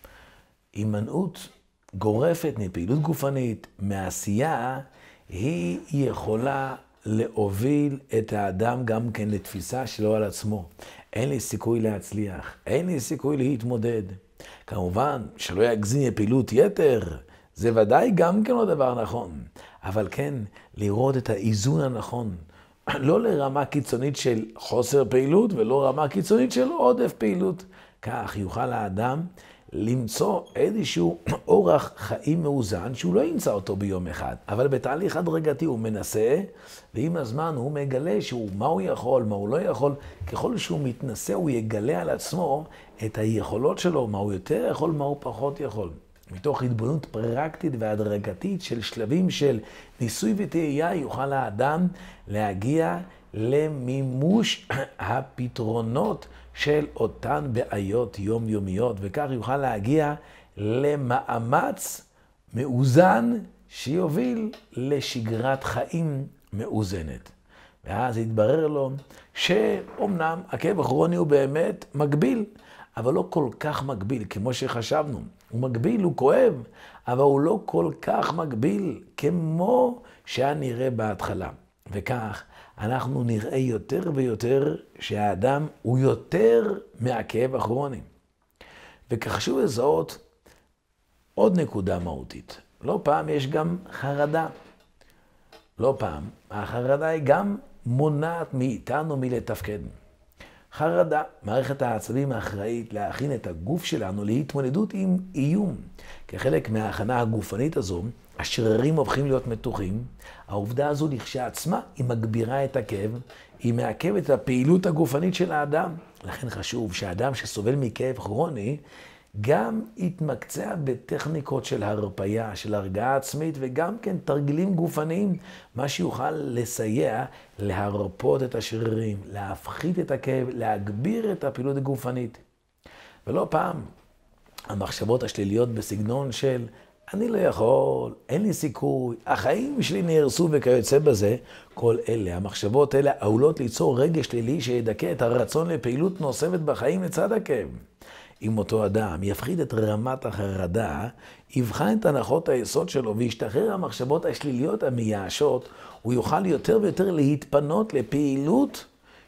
הימנעות גורפת מפעילות גופנית, מעשייה, היא יכולה להוביל את האדם גם כן לתפיסה שלו על עצמו. אין לי סיכוי להצליח, אין לי סיכוי להתמודד. כמובן שלא יגזים מפעילות יתר, זה ודאי גם כן לא דבר נכון. אבל כן, לראות את האיזון הנכון. לא לרמה קיצונית של חוסר פעילות ולא רמה קיצונית של עודף פעילות. כך יוכל האדם למצוא איזשהו אורח חיים מאוזן שהוא לא ימצא אותו ביום אחד. אבל בתהליך הדרגתי הוא מנסה, ועם הזמן הוא מגלה שהוא, מה הוא יכול, מה הוא לא יכול. ככל שהוא מתנסה הוא יגלה על עצמו את היכולות שלו, מה הוא יותר יכול, מה הוא פחות יכול. מתוך התבוננות פרקטית והדרגתית של שלבים של ניסוי וטעייה, יוכל האדם להגיע למימוש הפתרונות של אותן בעיות יומיומיות, וכך יוכל להגיע למאמץ מאוזן שיוביל לשגרת חיים מאוזנת. ואז יתברר לו שאומנם הכאב הכרוני הוא באמת מגביל, אבל לא כל כך מגביל כמו שחשבנו. הוא מגביל, הוא כואב, אבל הוא לא כל כך מגביל כמו שהיה נראה בהתחלה. וכך אנחנו נראה יותר ויותר שהאדם הוא יותר מהכאב הכרוני. וכחשוב לזהות עוד נקודה מהותית. לא פעם יש גם חרדה. לא פעם החרדה היא גם מונעת מאיתנו מלתפקד. חרדה, מערכת העצבים האחראית להכין את הגוף שלנו להתמודדות עם איום. כחלק מההכנה הגופנית הזו, השרירים הופכים להיות מתוחים. העובדה הזו לכשעצמה היא מגבירה את הכאב, היא מעכבת את הפעילות הגופנית של האדם. לכן חשוב שהאדם שסובל מכאב כרוני גם יתמקצע בטכניקות של הרפיה, של הרגעה עצמית, וגם כן תרגילים גופניים, מה שיוכל לסייע להרפות את השרירים, להפחית את הכאב, להגביר את הפעילות הגופנית. ולא פעם המחשבות השליליות בסגנון של אני לא יכול, אין לי סיכוי, החיים שלי נהרסו וכיוצא בזה, כל אלה, המחשבות האלה עלולות ליצור רגש שלילי שידכא את הרצון לפעילות נוספת בחיים לצד הכאב. אם אותו אדם יפחית את רמת החרדה, יבחן את הנחות היסוד שלו וישתחרר המחשבות השליליות המייאשות, הוא יוכל יותר ויותר להתפנות לפעילות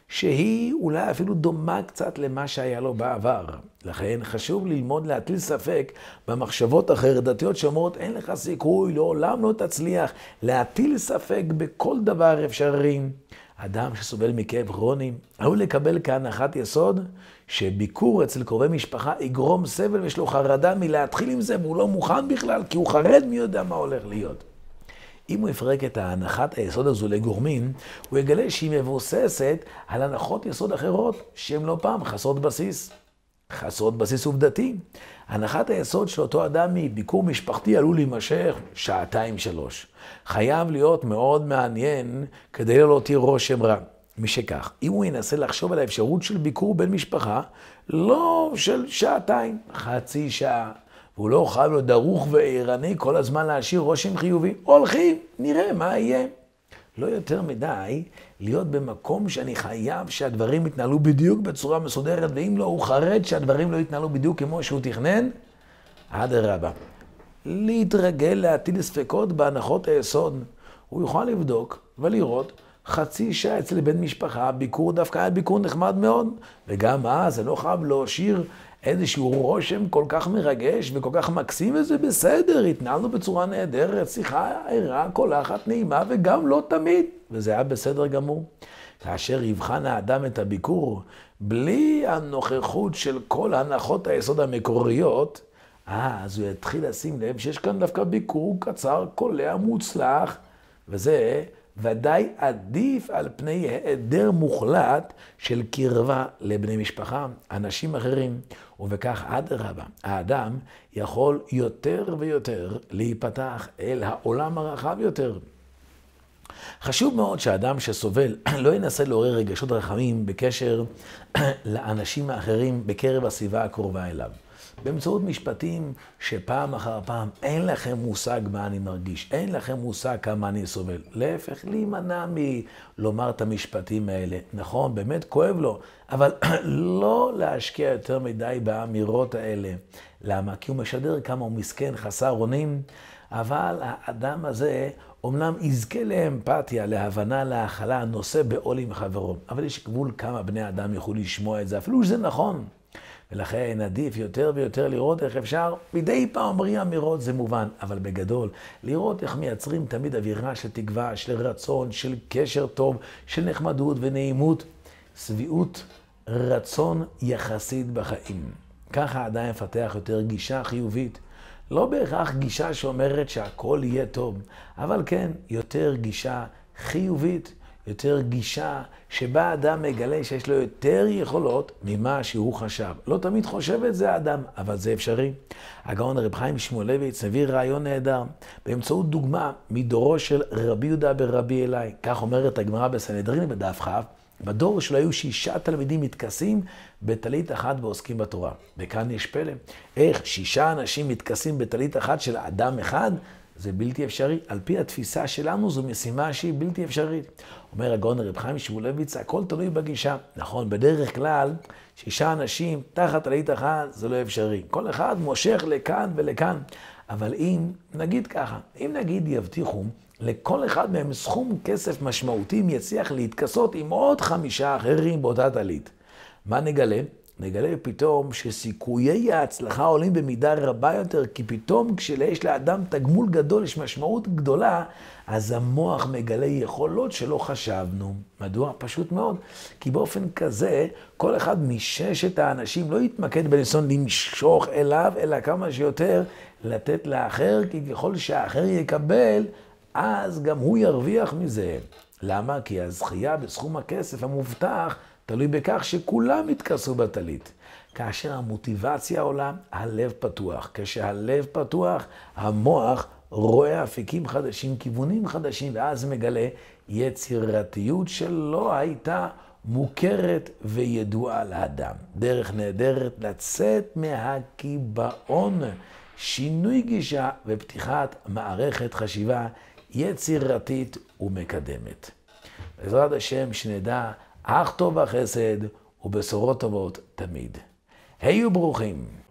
שהיא אולי אפילו דומה קצת למה שהיה לו בעבר. לכן חשוב ללמוד להטיל ספק במחשבות החרדתיות שאומרות אין לך סיכוי, לעולם לא תצליח, להטיל ספק בכל דבר אפשרי. אדם שסובל מכאב כרוני, עלול לקבל כהנחת יסוד שביקור אצל קרובי משפחה יגרום סבל ויש לו חרדה מלהתחיל עם זה והוא לא מוכן בכלל כי הוא חרד מי יודע מה הולך להיות. אם הוא יפרק את ההנחת היסוד הזו לגורמים, הוא יגלה שהיא מבוססת על הנחות יסוד אחרות שהן לא פעם חסרות בסיס. חסרות בסיס עובדתי. הנחת היסוד של אותו אדם מביקור משפחתי עלול להימשך שעתיים שלוש. חייב להיות מאוד מעניין כדי לא להותיר רושם רע. משכך, אם הוא ינסה לחשוב על האפשרות של ביקור בן משפחה, לא של שעתיים, חצי שעה, והוא לא חייב להיות דרוך ועירני כל הזמן להשאיר רושם חיובי, הולכים, נראה מה יהיה. לא יותר מדי להיות במקום שאני חייב שהדברים יתנהלו בדיוק בצורה מסודרת, ואם לא, הוא חרד שהדברים לא יתנהלו בדיוק כמו שהוא תכנן, עד הרבה. להתרגל להטיל ספקות בהנחות היסוד. הוא יוכל לבדוק ולראות חצי שעה אצל בן משפחה, ביקור דווקא היה ביקור נחמד מאוד, וגם אז זה לא חייב להשאיר איזשהו רושם כל כך מרגש וכל כך מקסים, וזה בסדר, התנהלנו בצורה נהדרת, שיחה ערה, קולחת, נעימה, וגם לא תמיד, וזה היה בסדר גמור. כאשר יבחן האדם את הביקור, בלי הנוכחות של כל הנחות היסוד המקוריות, אז הוא יתחיל לשים לב שיש כאן דווקא ביקור קצר, קולע, מוצלח, וזה ודאי עדיף על פני היעדר מוחלט של קרבה לבני משפחה, אנשים אחרים, ובכך אדרבה, האדם יכול יותר ויותר להיפתח אל העולם הרחב יותר. חשוב מאוד שהאדם שסובל לא ינסה לעורר רגשות רחמים בקשר לאנשים האחרים בקרב הסביבה הקרובה אליו. באמצעות משפטים שפעם אחר פעם אין לכם מושג מה אני מרגיש, אין לכם מושג כמה אני סובל. להפך, להימנע מלומר את המשפטים האלה. נכון, באמת כואב לו, אבל לא להשקיע יותר מדי באמירות האלה. למה? כי הוא משדר כמה הוא מסכן, חסר אונים, אבל האדם הזה אומנם יזכה לאמפתיה, להבנה, להכלה, נושא בעול עם חברו. אבל יש גבול כמה בני אדם יכולים לשמוע את זה, אפילו שזה נכון. ולכן עדיף יותר ויותר לראות איך אפשר, מדי פעם אומרים אמירות זה מובן, אבל בגדול, לראות איך מייצרים תמיד אווירה של תקווה, של רצון, של קשר טוב, של נחמדות ונעימות, שביעות רצון יחסית בחיים. ככה האדם יפתח יותר גישה חיובית. לא בהכרח גישה שאומרת שהכל יהיה טוב, אבל כן, יותר גישה חיובית, יותר גישה שבה האדם מגלה שיש לו יותר יכולות ממה שהוא חשב. לא תמיד חושב את זה האדם, אבל זה אפשרי. הגאון רב חיים שמואלביץ מביא רעיון נהדר, באמצעות דוגמה מדורו של רבי יהודה ברבי אלי. כך אומרת הגמרא בסנהדרין בדף כ', בדור שלו היו שישה תלמידים מתכסים בטלית אחת ועוסקים בתורה. וכאן יש פלא. איך שישה אנשים מתכסים בטלית אחת של אדם אחד? זה בלתי אפשרי. על פי התפיסה שלנו זו משימה שהיא בלתי אפשרית. אומר הגאון רב חיים שמואלביץ, הכל תלוי בגישה. נכון, בדרך כלל שישה אנשים תחת טלית אחת זה לא אפשרי. כל אחד מושך לכאן ולכאן. אבל אם, נגיד ככה, אם נגיד יבטיחו לכל אחד מהם סכום כסף משמעותי יצליח להתכסות עם עוד חמישה אחרים באותה טלית. מה נגלה? נגלה פתאום שסיכויי ההצלחה עולים במידה רבה יותר, כי פתאום כשיש לאדם תגמול גדול, יש משמעות גדולה, אז המוח מגלה יכולות שלא חשבנו. מדוע? פשוט מאוד. כי באופן כזה, כל אחד מששת האנשים לא יתמקד בניסיון למשוך אליו, אלא כמה שיותר לתת לאחר, כי ככל שהאחר יקבל, אז גם הוא ירוויח מזה. למה? כי הזכייה בסכום הכסף המובטח תלוי בכך שכולם יתכסו בטלית. כאשר המוטיבציה עולה, הלב פתוח. כשהלב פתוח, המוח רואה אפיקים חדשים, כיוונים חדשים, ואז מגלה יצירתיות שלא הייתה מוכרת וידועה לאדם. דרך נהדרת לצאת מהקיבעון, שינוי גישה ופתיחת מערכת חשיבה יצירתית ומקדמת. בעזרת השם שנדע אך טוב החסד ובשורות טובות תמיד. היו ברוכים.